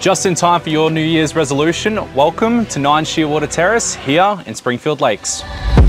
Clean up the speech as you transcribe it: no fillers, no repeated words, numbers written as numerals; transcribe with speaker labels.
Speaker 1: Just in time for your New Year's resolution, welcome to 9 Shearwater Terrace here in Springfield Lakes.